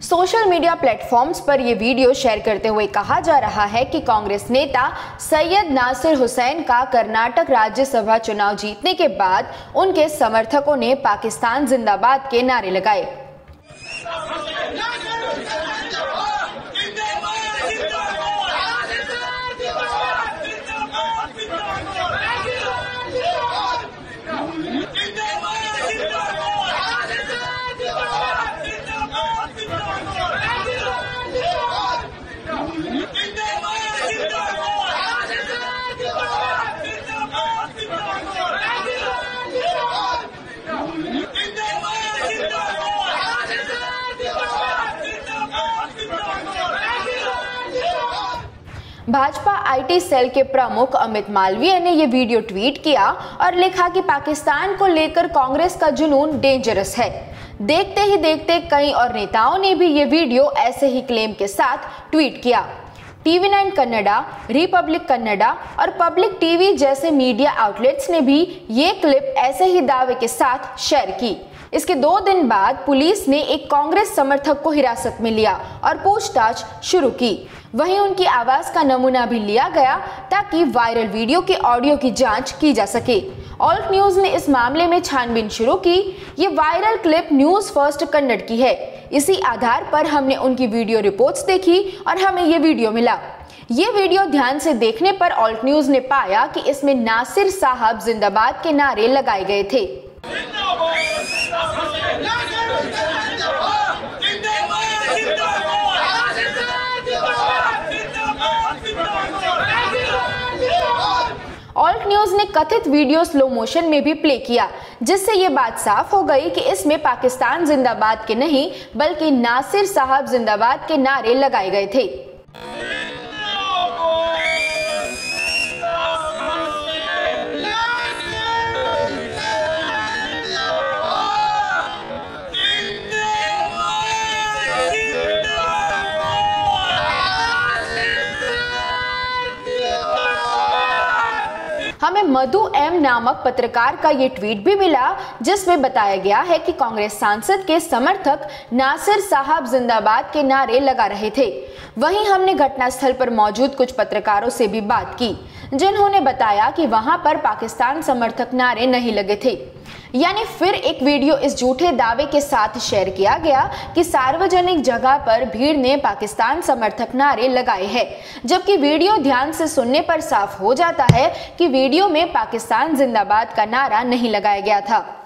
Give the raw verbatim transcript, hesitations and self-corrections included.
Social media platforms पर यह video share करते हुए कहा जा रहा है कि कांग्रेस नेता सैयद नासिर हुसैन का कर्नाटक राज्यसभा चुनाव जीतने के बाद उनके समर्थकों ने पाकिस्तान जिंदाबाद के नारे लगाए। भाजपा आईटी सेल के प्रमुख अमित मालवीय ने यह वीडियो ट्वीट किया और लिखा कि पाकिस्तान को लेकर कांग्रेस का जुनून डेंजरस है। देखते ही देखते कई और नेताओं ने भी ये वीडियो ऐसे ही क्लेम के साथ ट्वीट किया। TV nine Kannada, Republic Kannada और पब्लिक टीवी जैसे मीडिया आउटलेट्स ने भी ये क्लिप ऐसे ही दावे के साथ शेयर की। इसके दो दिन बाद पुलिस ने एक कांग्रेस समर्थक को हिरासत में लिया और पूछताछ शुरू की। वहीं उनकी आवाज का नमूना भी लिया गया ताकि वायरल वीडियो के ऑडियो की जांच की जा सके। ऑल्ट न्यूज ने इस मामले में छानबीन शुरू की। ये viral clip News First Kannada की है। इसी आधार पर हमने उनकी वीडियो रिपोर्ट्स देखी और हमें ये वीडियो मिला। ये वीडियो ध्यान से देखने पर ऑल्ट न्यूज ने पाया कि इसमें नासिर साहब जिंदाबाद के नारे लगाए गए थे। ऑल्ट न्यूज ने कथित वीडियो स्लो मोशन में भी प्ले किया, जिससे ये बात साफ हो गई कि इसमें पाकिस्तान जिंदाबाद के नहीं बल्कि नासिर साहब जिंदाबाद के नारे लगाए गए थे। हमें मधु एम नामक पत्रकार का ये ट्वीट भी मिला, जिसमें बताया गया है कि कांग्रेस सांसद के समर्थक नासिर साहब जिंदाबाद के नारे लगा रहे थे। वहीं हमने घटनास्थल पर मौजूद कुछ पत्रकारों से भी बात की, जिन्होंने बताया कि वहां पर पाकिस्तान समर्थक नारे नहीं लगे थे। यानी फिर एक वीडियो इस झूठे दावे के साथ शेयर किया गया कि सार्वजनिक जगह पर भीड़ ने पाकिस्तान समर्थक नारे लगाए हैं, जबकि वीडियो ध्यान से सुनने पर साफ हो जाता है कि वीडियो में पाकिस्तान जिंदाबाद का नारा नहीं लगाया गया था।